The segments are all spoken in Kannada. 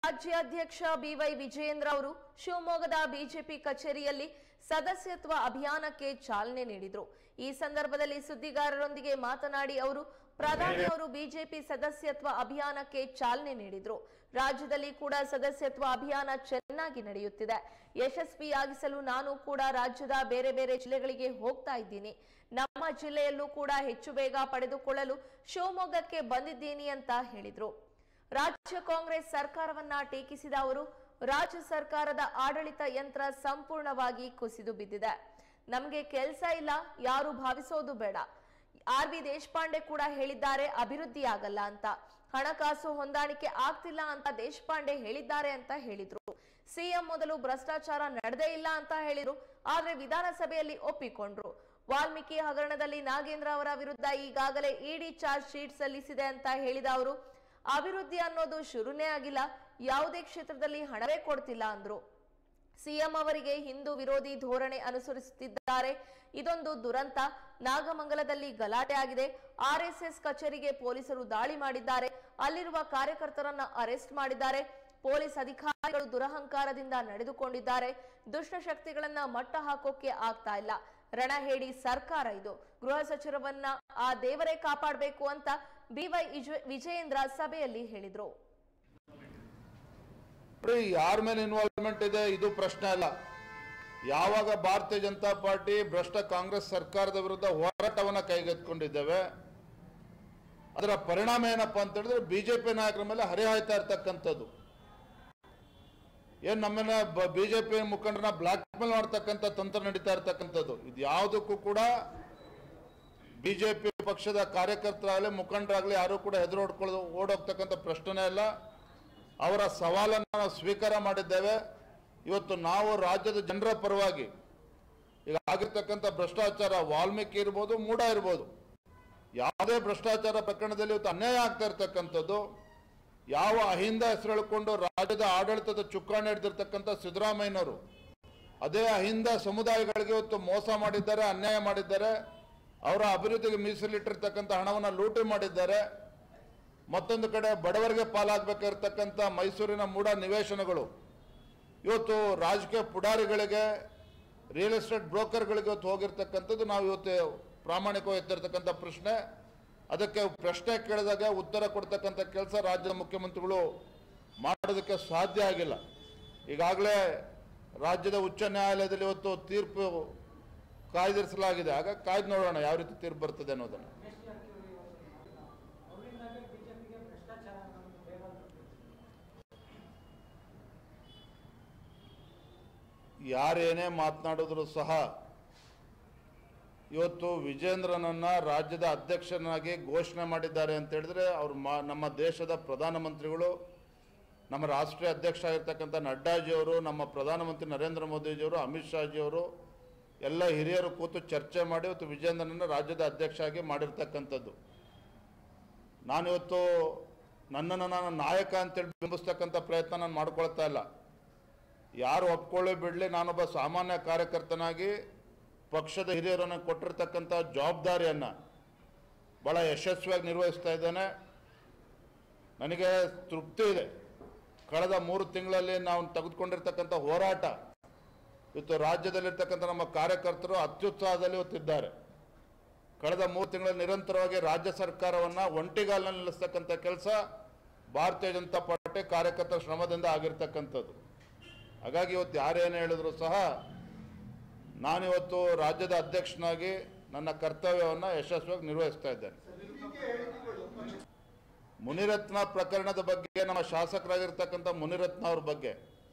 ರಾಜ್ಯಾಧ್ಯಕ್ಷ ಬಿವೈ ವಿಜಯೇಂದ್ರ ಅವರು ಶಿವಮೊಗ್ಗದ ಬಿಜೆಪಿ ಕಚೇರಿಯಲ್ಲಿ ಸದಸ್ಯತ್ವ ಅಭಿಯಾನಕ್ಕೆ ಚಾಲನೆ ನೀಡಿದರು. ಈ ಸಂದರ್ಭದಲ್ಲಿ ಸುದ್ದಿಗಾರರೊಂದಿಗೆ ಮಾತನಾಡಿ ಅವರು ಪ್ರಧಾನಿ ಅವರು ಬಿಜೆಪಿ ಸದಸ್ಯತ್ವ ಅಭಿಯಾನಕ್ಕೆ ಚಾಲನೆ ನೀಡಿದರು. ರಾಜ್ಯದಲ್ಲಿ ಕೂಡ ಸದಸ್ಯತ್ವ ಅಭಿಯಾನ ಚೆನ್ನಾಗಿ ನಡೆಯುತ್ತಿದೆ. ಯಶಸ್ವಿಯಾಗಿಸಲು ನಾನು ಕೂಡ ರಾಜ್ಯದ ಬೇರೆ ಬೇರೆ ಜಿಲ್ಲೆಗಳಿಗೆ ಹೋಗ್ತಾ ಇದ್ದೀನಿ. ನಮ್ಮ ಜಿಲ್ಲೆಯಲ್ಲೂ ಕೂಡ ಹೆಚ್ಚು ಬೇಗ ಪಡೆದುಕೊಳ್ಳಲು ಶಿವಮೊಗ್ಗಕ್ಕೆ ಬಂದಿದ್ದೀನಿ ಅಂತ ಹೇಳಿದರು. ರಾಜ್ಯ ಕಾಂಗ್ರೆಸ್ ಸರ್ಕಾರವನ್ನ ಟೀಕಿಸಿದ ಅವರು ರಾಜ್ಯ ಸರ್ಕಾರದ ಆಡಳಿತ ಯಂತ್ರ ಸಂಪೂರ್ಣವಾಗಿ ಕುಸಿದು ಬಿದ್ದಿದೆ. ನಮಗೆ ಕೆಲಸ ಇಲ್ಲ, ಯಾರು ಭಾವಿಸೋದು ಬೇಡ. ಆರ್.ವಿ. ದೇಶಪಾಂಡೆ ಕೂಡ ಹೇಳಿದ್ದಾರೆ ಅಭಿವೃದ್ಧಿ ಆಗಲ್ಲ ಅಂತ. ಹಣಕಾಸು ಹೊಂದಾಣಿಕೆ ಆಗ್ತಿಲ್ಲ ಅಂತ ದೇಶಪಾಂಡೆ ಹೇಳಿದ್ದಾರೆ ಅಂತ ಹೇಳಿದ್ರು. ಸಿಎಂ ಮೊದಲು ಭ್ರಷ್ಟಾಚಾರ ನಡೆದೇ ಇಲ್ಲ ಅಂತ ಹೇಳಿದ್ರು, ಆದ್ರೆ ವಿಧಾನಸಭೆಯಲ್ಲಿ ಒಪ್ಪಿಕೊಂಡ್ರು. ವಾಲ್ಮೀಕಿ ಹಗರಣದಲ್ಲಿ ನಾಗೇಂದ್ರ ಅವರ ವಿರುದ್ಧ ಈಗಾಗಲೇ ಇಡಿ ಚಾರ್ಜ್ ಶೀಟ್ ಸಲ್ಲಿಸಿದೆ ಅಂತ ಹೇಳಿದ ಅವರು ಅಭಿವೃದ್ಧಿ ಅನ್ನೋದು ಶುರುನೇ ಆಗಿಲ್ಲ, ಯಾವುದೇ ಕ್ಷೇತ್ರದಲ್ಲಿ ಹಣವೇ ಕೊಡ್ತಿಲ್ಲ ಅಂದ್ರು. ಸಿಎಂ ಅವರಿಗೆ ಹಿಂದೂ ವಿರೋಧಿ ಧೋರಣೆ ಅನುಸರಿಸುತ್ತಿದ್ದಾರೆ. ಇದೊಂದು ದುರಂತ. ನಾಗಮಂಗಲದಲ್ಲಿ ಗಲಾಟೆ ಆಗಿದೆ. ಆರ್ಎಸ್ಎಸ್ ಕಚೇರಿಗೆ ಪೊಲೀಸರು ದಾಳಿ ಮಾಡಿದ್ದಾರೆ. ಅಲ್ಲಿರುವ ಕಾರ್ಯಕರ್ತರನ್ನ ಅರೆಸ್ಟ್ ಮಾಡಿದ್ದಾರೆ. ಪೊಲೀಸ್ ಅಧಿಕಾರಿಗಳು ದುರಹಂಕಾರದಿಂದ ನಡೆದುಕೊಂಡಿದ್ದಾರೆ. ದುಷ್ಟಶಕ್ತಿಗಳನ್ನ ಮಟ್ಟ ಹಾಕೋಕೆ ಆಗ್ತಾ ಇಲ್ಲ. ರಣಹೇಡಿ ಸರ್ಕಾರ ಇದು. ಗೃಹ ಸಚಿವರನ್ನ ಆ ದೇವರೇ ಕಾಪಾಡಬೇಕು ಅಂತ ಬಿವೈ ವಿಜಯೇಂದ್ರ ಸಭೆಯಲ್ಲಿ ಹೇಳಿದ್ರು. ಯಾರ ಮೇಲೆ ಇನ್ವಾಲ್ವ್ಮೆಂಟ್ ಇದೆ ಇದು ಪ್ರಶ್ನೆ ಅಲ್ಲ. ಯಾವಾಗ ಭಾರತೀಯ ಜನತಾ ಪಾರ್ಟಿ ಭ್ರಷ್ಟ ಕಾಂಗ್ರೆಸ್ ಸರ್ಕಾರದ ವಿರುದ್ಧ ಹೋರಾಟವನ್ನ ಕೈಗೆತ್ತಿಕೊಂಡಿದ್ದೇವೆ, ಅದರ ಪರಿಣಾಮ ಏನಪ್ಪಾ ಅಂತ ಹೇಳಿದ್ರೆ ಬಿಜೆಪಿ ನಾಯಕರ ಮೇಲೆ ಹರಿಹಾಯ್ತಾ ಇರ್ತಕ್ಕಂಥದ್ದು. ಏನ್ ನಮ್ಮನ್ನ ಬಿಜೆಪಿ ಮುಖಂಡರನ್ನ ಬ್ಲಾಕ್ ಮೇಲ್ ಮಾಡ್ತಕ್ಕಂಥ ತಂತ್ರ ನಡೀತಾ ಇರ್ತಕ್ಕಂಥದ್ದು. ಇದು ಯಾವುದಕ್ಕೂ ಕೂಡ ಬಿಜೆಪಿ ಪಕ್ಷದ ಕಾರ್ಯಕರ್ತರಾಗಲಿ ಮುಖಂಡರಾಗಲಿ ಯಾರು ಕೂಡ ಹೆದರು ಓಡೋಗ್ತಕ್ಕಂಥ ಪ್ರಶ್ನೆ ಇಲ್ಲ. ಅವರ ಸವಾಲನ್ನು ನಾವು ಸ್ವೀಕಾರ ಮಾಡಿದ್ದೇವೆ. ಇವತ್ತು ನಾವು ರಾಜ್ಯದ ಜನರ ಪರವಾಗಿ ಈಗ ಆಗಿರ್ತಕ್ಕಂಥ ಭ್ರಷ್ಟಾಚಾರ, ವಾಲ್ಮೀಕಿ ಇರ್ಬೋದು, ಮೂಡ ಇರ್ಬೋದು, ಯಾವುದೇ ಭ್ರಷ್ಟಾಚಾರ ಪ್ರಕರಣದಲ್ಲಿ ಇವತ್ತು ಅನ್ಯಾಯ ಆಗ್ತಾ ಇರ್ತಕ್ಕಂಥದ್ದು. ಯಾವ ಅಹಿಂದ ಹೆಸರು ಹೇಳಿಕೊಂಡು ರಾಜ್ಯದ ಆಡಳಿತದ ಚುಕ್ಕಾಣಿ ಹಿಡಿದಿರ್ತಕ್ಕಂಥ ಸಿದ್ದರಾಮಯ್ಯನವರು ಅದೇ ಅಹಿಂದ ಸಮುದಾಯಗಳಿಗೆ ಇವತ್ತು ಮೋಸ ಮಾಡಿದ್ದಾರೆ, ಅನ್ಯಾಯ ಮಾಡಿದ್ದಾರೆ. ಅವರ ಅಭಿವೃದ್ಧಿಗೆ ಮೀಸಲಿಟ್ಟಿರ್ತಕ್ಕಂಥ ಹಣವನ್ನು ಲೂಟಿ ಮಾಡಿದ್ದಾರೆ. ಮತ್ತೊಂದು ಕಡೆ ಬಡವರಿಗೆ ಪಾಲಾಗಬೇಕಿರ್ತಕ್ಕಂಥ ಮೈಸೂರಿನ ಮೂಡ ನಿವೇಶನಗಳು ಇವತ್ತು ರಾಜಕೀಯ ಪುಡಾರಿಗಳಿಗೆ, ರಿಯಲ್ ಎಸ್ಟೇಟ್ ಬ್ರೋಕರ್ಗಳಿಗೆ ಇವತ್ತು ಹೋಗಿರ್ತಕ್ಕಂಥದ್ದು ನಾವು ಇವತ್ತು ಪ್ರಾಮಾಣಿಕವಾಗಿ ಎತ್ತಿರ್ತಕ್ಕಂಥ ಪ್ರಶ್ನೆ. ಅದಕ್ಕೆ ಪ್ರಶ್ನೆ ಕೇಳಿದಾಗ ಉತ್ತರ ಕೊಡ್ತಕ್ಕಂಥ ಕೆಲಸ ರಾಜ್ಯದ ಮುಖ್ಯಮಂತ್ರಿಗಳು ಮಾಡೋದಕ್ಕೆ ಸಾಧ್ಯ ಆಗಿಲ್ಲ. ಈಗಾಗಲೇ ರಾಜ್ಯದ ಉಚ್ಚ ನ್ಯಾಯಾಲಯದಲ್ಲಿ ಇವತ್ತು ತೀರ್ಪು ಕಾಯ್ದಿರಿಸಲಾಗಿದೆ. ಆಗ ಕಾಯ್ದು ನೋಡೋಣ ಯಾವ ರೀತಿ ತೀರ್ಪು ಬರ್ತದೆ ಅನ್ನೋದನ್ನು. ಯಾರೇನೇ ಮಾತನಾಡಿದ್ರು ಸಹ ಇವತ್ತು ವಿಜೇಂದ್ರನನ್ನ ರಾಜ್ಯದ ಅಧ್ಯಕ್ಷನಾಗಿ ಘೋಷಣೆ ಮಾಡಿದ್ದಾರೆ ಅಂತ ಹೇಳಿದ್ರೆ ಅವರು ನಮ್ಮ ದೇಶದ ಪ್ರಧಾನಮಂತ್ರಿಗಳು, ನಮ್ಮ ರಾಷ್ಟ್ರೀಯ ಅಧ್ಯಕ್ಷ ಆಗಿರ್ತಕ್ಕಂಥ ನಡ್ಡಾಜಿಯವರು, ನಮ್ಮ ಪ್ರಧಾನಮಂತ್ರಿ ನರೇಂದ್ರ ಮೋದಿಜಿಯವರು, ಅಮಿತ್ ಶಾಜಿಯವರು ಎಲ್ಲ ಹಿರಿಯರು ಕೂತು ಚರ್ಚೆ ಮಾಡಿ ಇವತ್ತು ವಿಜೇಂದ್ರನನ್ನು ರಾಜ್ಯದ ಅಧ್ಯಕ್ಷ ಆಗಿ ಮಾಡಿರ್ತಕ್ಕಂಥದ್ದು. ನಾನಿವತ್ತು ನನ್ನನ್ನು ನಾನು ನಾಯಕ ಅಂತೇಳಿ ಬಿಂಬಿಸ್ತಕ್ಕಂಥ ಪ್ರಯತ್ನ ನಾನು ಮಾಡ್ಕೊಳ್ತಾ ಇಲ್ಲ. ಯಾರು ಒಪ್ಕೊಳ್ಳಿ ಬಿಡಲಿ, ನಾನೊಬ್ಬ ಸಾಮಾನ್ಯ ಕಾರ್ಯಕರ್ತನಾಗಿ ಪಕ್ಷದ ಹಿರಿಯರನ್ನು ಕೊಟ್ಟಿರ್ತಕ್ಕಂಥ ಜವಾಬ್ದಾರಿಯನ್ನು ಭಾಳ ಯಶಸ್ವಿಯಾಗಿ ನಿರ್ವಹಿಸ್ತಾ ಇದ್ದೇನೆ. ನನಗೆ ತೃಪ್ತಿ ಇದೆ. ಕಳೆದ 3 ತಿಂಗಳಲ್ಲಿ ನಾವು ತೆಗೆದುಕೊಂಡಿರ್ತಕ್ಕಂಥ ಹೋರಾಟ ಇವತ್ತು ರಾಜ್ಯದಲ್ಲಿರ್ತಕ್ಕಂಥ ನಮ್ಮ ಕಾರ್ಯಕರ್ತರು ಅತ್ಯುತ್ಸಾಹದಲ್ಲಿ ಇವತ್ತಿದ್ದಾರೆ. ಕಳೆದ 3 ತಿಂಗಳಲ್ಲಿ ನಿರಂತರವಾಗಿ ರಾಜ್ಯ ಸರ್ಕಾರವನ್ನು ಒಂಟಿಗಾಲಿನಲ್ಲಿ ನಿಲ್ಲಿಸ್ತಕ್ಕಂಥ ಕೆಲಸ ಭಾರತೀಯ ಜನತಾ ಪಾರ್ಟಿ ಕಾರ್ಯಕರ್ತರ ಶ್ರಮದಿಂದ ಆಗಿರ್ತಕ್ಕಂಥದ್ದು. ಹಾಗಾಗಿ ಇವತ್ತು ಯಾರೇನು ಹೇಳಿದ್ರು ಸಹ ನಾನಿವತ್ತು ರಾಜ್ಯದ ಅಧ್ಯಕ್ಷನಾಗಿ ನನ್ನ ಕರ್ತವ್ಯವನ್ನು ಯಶಸ್ವಿಯಾಗಿ ನಿರ್ವಹಿಸ್ತಾ ಇದ್ದೇನೆ. ಮುನಿರತ್ನ ಪ್ರಕರಣದ ಬಗ್ಗೆ ನಮ್ಮ ಶಾಸಕರಾಗಿರ್ತಕ್ಕಂಥ ಮುನಿರತ್ನ ಅವ್ರ ಬಗ್ಗೆ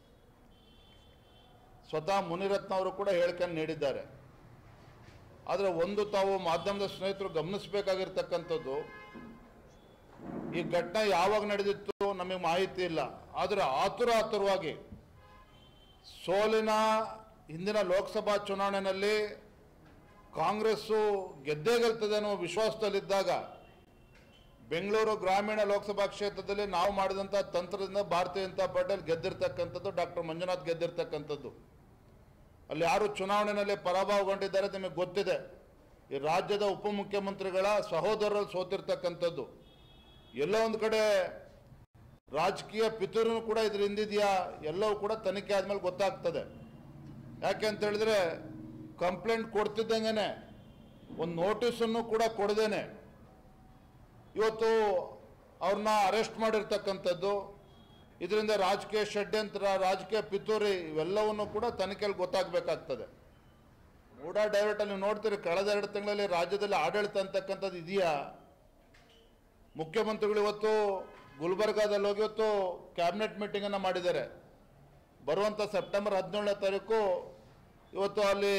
ಸ್ವತಃ ಮುನಿರತ್ನ ಅವರು ಕೂಡ ಹೇಳಿಕೆಯನ್ನು ನೀಡಿದ್ದಾರೆ. ಆದರೆ ಒಂದು ತಾವು ಮಾಧ್ಯಮದ ಸ್ನೇಹಿತರು ಗಮನಿಸಬೇಕಾಗಿರ್ತಕ್ಕಂಥದ್ದು, ಈ ಘಟನೆ ಯಾವಾಗ ನಡೆದಿತ್ತು ನಮಗೆ ಮಾಹಿತಿ ಇಲ್ಲ. ಆದರೆ ಆತುರವಾಗಿ ಸೋಲಿನ ಹಿಂದಿನ ಲೋಕಸಭಾ ಚುನಾವಣೆಯಲ್ಲಿ ಕಾಂಗ್ರೆಸ್ಸು ಗೆದ್ದೇ ಗೆಲ್ತದೆ ಅನ್ನೋ ವಿಶ್ವಾಸದಲ್ಲಿದ್ದಾಗ ಬೆಂಗಳೂರು ಗ್ರಾಮೀಣ ಲೋಕಸಭಾ ಕ್ಷೇತ್ರದಲ್ಲಿ ನಾವು ಮಾಡಿದಂಥ ತಂತ್ರದಿಂದ ಭಾರತೀಯ ಜನತಾ ಪಾರ್ಟಿಯಲ್ಲಿ ಗೆದ್ದಿರ್ತಕ್ಕಂಥದ್ದು, ಡಾಕ್ಟರ್ ಮಂಜುನಾಥ್ ಗೆದ್ದಿರ್ತಕ್ಕಂಥದ್ದು. ಅಲ್ಲಿ ಯಾರು ಚುನಾವಣೆಯಲ್ಲಿ ಪರಾಭವಗೊಂಡಿದ್ದಾರೆ ನಿಮಗೆ ಗೊತ್ತಿದೆ. ಈ ರಾಜ್ಯದ ಉಪಮುಖ್ಯಮಂತ್ರಿಗಳ ಸಹೋದರರಲ್ಲಿ ಸೋತಿರ್ತಕ್ಕಂಥದ್ದು. ಎಲ್ಲೋ ಒಂದು ಕಡೆ ರಾಜಕೀಯ ಪಿತೂರಿನೂ ಕೂಡ ಇದ್ರ ಹಿಂದಿದೆಯಾ ಎಲ್ಲವೂ ಕೂಡ ತನಿಖೆ ಆದಮೇಲೆ ಗೊತ್ತಾಗ್ತದೆ. ಯಾಕೆ ಅಂತ ಹೇಳಿದ್ರೆ ಕಂಪ್ಲೇಂಟ್ ಕೊಡ್ತಿದ್ದಂಗೆ ಒಂದು ನೋಟಿಸನ್ನು ಕೂಡ ಕೊಡದೇನೆ ಇವತ್ತು ಅವ್ರನ್ನ ಅರೆಸ್ಟ್ ಮಾಡಿರ್ತಕ್ಕಂಥದ್ದು, ಇದರಿಂದ ರಾಜಕೀಯ ಷಡ್ಯಂತ್ರ, ರಾಜಕೀಯ ಪಿತೂರಿ ಇವೆಲ್ಲವನ್ನು ಕೂಡ ತನಿಖೆಯಲ್ಲಿ ಗೊತ್ತಾಗಬೇಕಾಗ್ತದೆ. ಮೂಡ ಡೈವರ್ಟಲ್ಲಿ ನೀವು ನೋಡ್ತೀರಿ, ಕಳೆದ 2 ತಿಂಗಳಲ್ಲಿ ರಾಜ್ಯದಲ್ಲಿ ಆಡಳಿತ ಅಂತಕ್ಕಂಥದ್ದು ಇದೆಯಾ? ಮುಖ್ಯಮಂತ್ರಿಗಳು ಇವತ್ತು ಗುಲ್ಬರ್ಗಾದಲ್ಲಿ ಹೋಗಿ ಇವತ್ತು ಕ್ಯಾಬಿನೆಟ್ ಮೀಟಿಂಗನ್ನು ಮಾಡಿದ್ದಾರೆ. ಬರುವಂಥ ಸೆಪ್ಟೆಂಬರ್ 17ನೇ ತಾರೀಕು ಇವತ್ತು ಅಲ್ಲಿ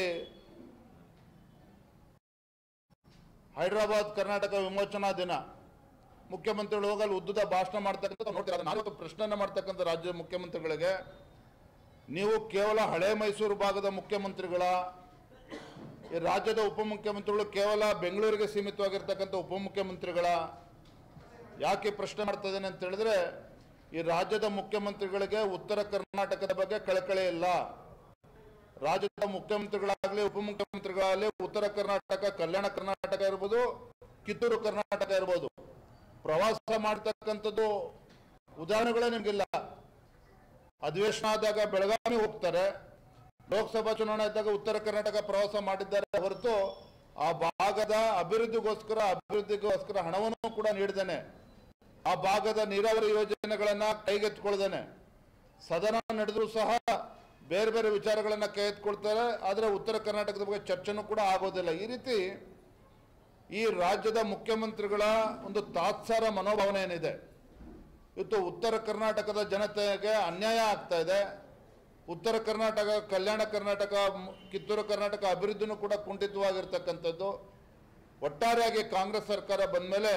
ಹೈದರಾಬಾದ್ ಕರ್ನಾಟಕ ವಿಮೋಚನಾ ದಿನ. ಮುಖ್ಯಮಂತ್ರಿಗಳು ಹೋಗಲ್ಲಿ ಉದ್ದದ ಭಾಷಣ ಮಾಡ್ತಕ್ಕಂಥ ನೋಡ್ತಾರೆ. ನಾನು ಪ್ರಶ್ನೆಯನ್ನು ಮಾಡ್ತಕ್ಕಂಥ ರಾಜ್ಯದ ಮುಖ್ಯಮಂತ್ರಿಗಳಿಗೆ, ನೀವು ಕೇವಲ ಹಳೆ ಮೈಸೂರು ಭಾಗದ ಮುಖ್ಯಮಂತ್ರಿಗಳ, ಈ ರಾಜ್ಯದ ಉಪಮುಖ್ಯಮಂತ್ರಿಗಳು ಕೇವಲ ಬೆಂಗಳೂರಿಗೆ ಸೀಮಿತವಾಗಿರ್ತಕ್ಕಂಥ ಉಪಮುಖ್ಯಮಂತ್ರಿಗಳ, ಯಾಕೆ ಪ್ರಶ್ನೆ ಮಾಡ್ತಾ ಇದ್ದೇನೆ ಅಂತ ಹೇಳಿದ್ರೆ, ಈ ರಾಜ್ಯದ ಮುಖ್ಯಮಂತ್ರಿಗಳಿಗೆ ಉತ್ತರ ಕರ್ನಾಟಕದ ಬಗ್ಗೆ ಕಳಕಳಿ ಇಲ್ಲ. ರಾಜ್ಯದ ಮುಖ್ಯಮಂತ್ರಿಗಳಾಗಲಿ ಉಪಮುಖ್ಯಮಂತ್ರಿಗಳಾಗಲಿ ಉತ್ತರ ಕರ್ನಾಟಕ, ಕಲ್ಯಾಣ ಕರ್ನಾಟಕ ಇರ್ಬೋದು, ಕಿತ್ತೂರು ಕರ್ನಾಟಕ ಇರ್ಬೋದು, ಪ್ರವಾಸ ಮಾಡ್ತಕ್ಕಂಥದ್ದು ಉದಾಹರಣೆಗಳೇ ನಿಮಗಿಲ್ಲ. ಅಧಿವೇಶನ ಆದಾಗ ಬೆಳಗಾವಿ ಹೋಗ್ತಾರೆ, ಲೋಕಸಭಾ ಚುನಾವಣೆ ಇದ್ದಾಗ ಉತ್ತರ ಕರ್ನಾಟಕ ಪ್ರವಾಸ ಮಾಡಿದ್ದಾರೆ ಹೊರತು ಆ ಭಾಗದ ಅಭಿವೃದ್ಧಿಗೋಸ್ಕರ ಹಣವನ್ನು ಕೂಡ ನೀಡಿದ್ದೇನೆ, ಆ ಭಾಗದ ನೀರಾವರಿ ಯೋಜನೆಗಳನ್ನ ಕೈಗೆತ್ತಿಕೊಳ್ಳದೇನೆ, ಸದನ ನಡೆದರೂ ಸಹ ಬೇರೆ ಬೇರೆ ವಿಚಾರಗಳನ್ನ ಕೈಗೆತ್ತಿಕೊಳ್ತಾರೆ. ಆದರೆ ಉತ್ತರ ಕರ್ನಾಟಕದ ಬಗ್ಗೆ ಚರ್ಚೆನೂ ಕೂಡ ಆಗೋದಿಲ್ಲ. ಈ ರೀತಿ ಈ ರಾಜ್ಯದ ಮುಖ್ಯಮಂತ್ರಿಗಳ ಒಂದು ತಾತ್ಸಾರ ಮನೋಭಾವನೆ ಏನಿದೆ, ಇವತ್ತು ಉತ್ತರ ಕರ್ನಾಟಕದ ಜನತೆಗೆ ಅನ್ಯಾಯ ಆಗ್ತಾ ಇದೆ. ಉತ್ತರ ಕರ್ನಾಟಕ, ಕಲ್ಯಾಣ ಕರ್ನಾಟಕ, ಕಿತ್ತೂರು ಕರ್ನಾಟಕ ಅಭಿವೃದ್ಧಿನೂ ಕೂಡ ಕುಂಠಿತವಾಗಿರ್ತಕ್ಕಂಥದ್ದು. ಒಟ್ಟಾರೆಯಾಗಿ ಕಾಂಗ್ರೆಸ್ ಸರ್ಕಾರ ಬಂದ ಮೇಲೆ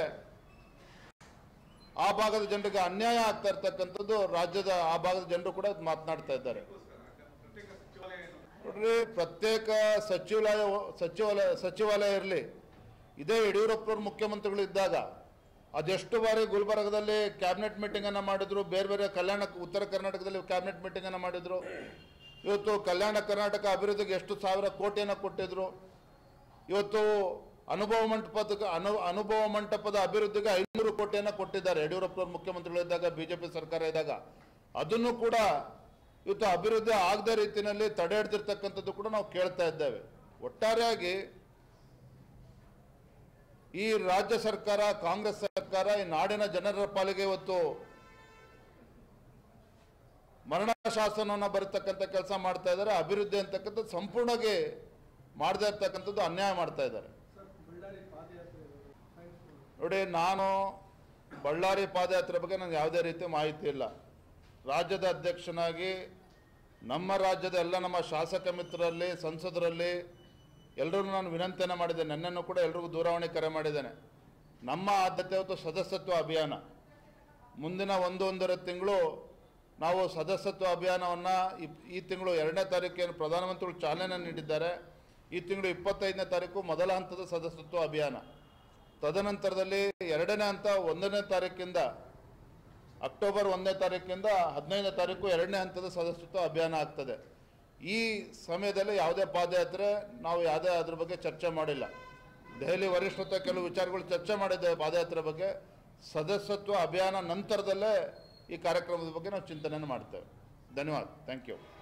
ಆ ಭಾಗದ ಜನರಿಗೆ ಅನ್ಯಾಯ ಆಗ್ತಾ ಇರ್ತಕ್ಕಂಥದ್ದು ರಾಜ್ಯದ ಆ ಭಾಗದ ಜನರು ಕೂಡ ಮಾತನಾಡ್ತಾ ಇದ್ದಾರೆ. ನೋಡ್ರಿ, ಪ್ರತ್ಯೇಕ ಸಚಿವಾಲಯ ಇರಲಿ. ಇದೇ ಯಡಿಯೂರಪ್ಪನವರು ಮುಖ್ಯಮಂತ್ರಿಗಳು ಇದ್ದಾಗ ಅದೆಷ್ಟು ಬಾರಿ ಗುಲ್ಬರ್ಗದಲ್ಲಿ ಕ್ಯಾಬಿನೆಟ್ ಮೀಟಿಂಗನ್ನು ಮಾಡಿದ್ರು, ಬೇರೆ ಬೇರೆ ಉತ್ತರ ಕರ್ನಾಟಕದಲ್ಲಿ ಕ್ಯಾಬಿನೆಟ್ ಮೀಟಿಂಗನ್ನು ಮಾಡಿದ್ರು. ಇವತ್ತು ಕಲ್ಯಾಣ ಕರ್ನಾಟಕ ಅಭಿವೃದ್ಧಿಗೆ ಎಷ್ಟು ಸಾವಿರ ಕೋಟಿಯನ್ನು ಕೊಟ್ಟಿದ್ರು. ಇವತ್ತು ಅನುಭವ ಮಂಟಪದ ಅಭಿವೃದ್ಧಿಗೆ 500 ಕೋಟಿಯನ್ನು ಕೊಟ್ಟಿದ್ದಾರೆ ಯಡಿಯೂರಪ್ಪನವರು ಮುಖ್ಯಮಂತ್ರಿಗಳು ಇದ್ದಾಗ, ಬಿಜೆಪಿ ಸರ್ಕಾರ ಇದ್ದಾಗ. ಅದನ್ನು ಕೂಡ ಇವತ್ತು ಅಭಿವೃದ್ಧಿ ಆಗದ ರೀತಿಯಲ್ಲಿ ತಡೆ ಹಿಡಿದಿರ್ತಕ್ಕಂಥದ್ದು ಕೂಡ ನಾವು ಕೇಳ್ತಾ ಇದ್ದೇವೆ. ಒಟ್ಟಾರೆಯಾಗಿ ಈ ರಾಜ್ಯ ಸರ್ಕಾರ, ಕಾಂಗ್ರೆಸ್ ಸರ್ಕಾರ ಈ ನಾಡಿನ ಜನರ ಪಾಲಿಗೆ ಇವತ್ತು ಮರಣ ಶಾಸನವನ್ನು ಬರತಕ್ಕಂಥ ಕೆಲಸ ಮಾಡ್ತಾ ಇದ್ದಾರೆ. ಅಭಿವೃದ್ಧಿ ಅಂತಕ್ಕಂಥದ್ದು ಸಂಪೂರ್ಣವಾಗಿ ಮಾಡದೇ ಇರ್ತಕ್ಕಂಥದ್ದು ಅನ್ಯಾಯ ಮಾಡ್ತಾ ಇದ್ದಾರೆ. ನೋಡಿ, ನಾನು ಬಳ್ಳಾರಿ ಪಾದಯಾತ್ರೆ ಬಗ್ಗೆ ನನಗೆ ಯಾವುದೇ ರೀತಿ ಮಾಹಿತಿ ಇಲ್ಲ. ರಾಜ್ಯದ ಅಧ್ಯಕ್ಷನಾಗಿ ನಮ್ಮ ರಾಜ್ಯದ ಎಲ್ಲ ನಮ್ಮ ಶಾಸಕ ಮಿತ್ರರಲ್ಲಿ, ಸಂಸದರಲ್ಲಿ ಎಲ್ಲರಿಗೂ ನಾನು ವಿನಂತಿಯನ್ನು ಮಾಡಿದ್ದೇನೆ. ನನ್ನನ್ನು ಕೂಡ ಎಲ್ರಿಗೂ ದೂರವಾಣಿ ಕರೆ ಮಾಡಿದ್ದೇನೆ. ನಮ್ಮ ಆದ್ಯತೆ ಇವತ್ತು ಸದಸ್ಯತ್ವ ಅಭಿಯಾನ. ಮುಂದಿನ 1-1.5 ತಿಂಗಳು ನಾವು ಸದಸ್ಯತ್ವ ಅಭಿಯಾನವನ್ನು ಈ ತಿಂಗಳು 2ನೇ ತಾರೀಕು ಪ್ರಧಾನಮಂತ್ರಿಗಳು ಚಾಲನೆ ನೀಡಿದ್ದಾರೆ. ಈ ತಿಂಗಳು 25ನೇ ತಾರೀಕು ಮೊದಲ ಹಂತದ ಸದಸ್ಯತ್ವ ಅಭಿಯಾನ. ತದನಂತರದಲ್ಲಿ 2ನೇ ಹಂತ 1ನೇ ತಾರೀಕಿಂದ ಅಕ್ಟೋಬರ್ 1ನೇ ತಾರೀಕಿಂದ 15ನೇ ತಾರೀಕು 2ನೇ ಹಂತದ ಸದಸ್ಯತ್ವ ಅಭಿಯಾನ ಆಗ್ತದೆ. ಈ ಸಮಯದಲ್ಲಿ ಯಾವುದೇ ಪಾದಯಾತ್ರೆ ನಾವು ಯಾವುದೇ ಅದ್ರ ಬಗ್ಗೆ ಚರ್ಚೆ ಮಾಡಿಲ್ಲ. ದೆಹಲಿ ವರಿಷ್ಠತೆ ಕೆಲವು ವಿಚಾರಗಳು ಚರ್ಚೆ ಮಾಡಿದ್ದೇವೆ ಪಾದಯಾತ್ರೆ ಬಗ್ಗೆ. ಸದಸ್ಯತ್ವ ಅಭಿಯಾನ ನಂತರದಲ್ಲೇ ಈ ಕಾರ್ಯಕ್ರಮದ ಬಗ್ಗೆ ನಾವು ಚಿಂತನೆಯನ್ನು ಮಾಡ್ತೇವೆ. ಧನ್ಯವಾದ. Thank you.